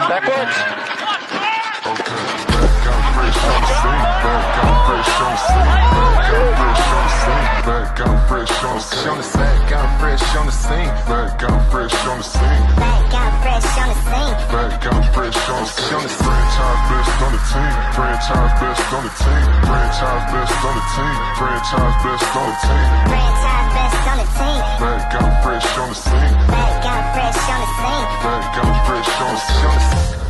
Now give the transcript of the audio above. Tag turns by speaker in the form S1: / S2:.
S1: Backwards.
S2: Back out fresh on the scene. Back out fresh on the scene. Back out fresh on the scene.
S3: Back out fresh on the scene.
S2: Back out fresh on the scene. Franchise best on the team. Franchise best on the team. Franchise best on the team. Franchise best on the team.
S3: Franchise best on the team.
S2: Back out fresh on the scene.
S3: Back out fresh on the scene.
S2: Back out fresh on the scene.